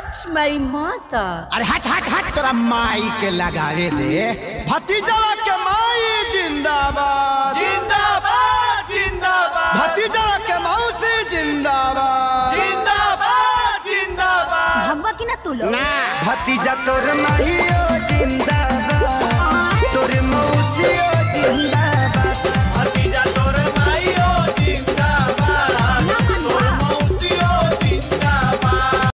तुम्हारी माता। अरे हट हट हट तोरा माई के लगावे दे। भतीजवा के माई जिंदाबाद जिंदाबाद जिंदाबाद। भतीजवा के मौसी जिंदाबाद जिंदाबाद जिंदाबाद। भगवा की ना तू लोग ना भतीजा तोर माई